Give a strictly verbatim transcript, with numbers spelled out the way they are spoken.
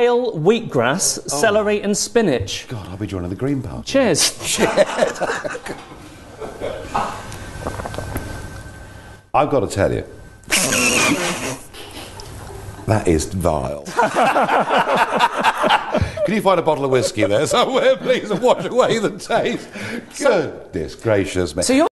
Kale, wheatgrass, oh. celery and spinach. God, I'll be joining the Green Party. Cheers. Cheers. I've got to tell you, that is vile. Can you find a bottle of whiskey there somewhere, please, and wash away the taste? Goodness gracious me. So you're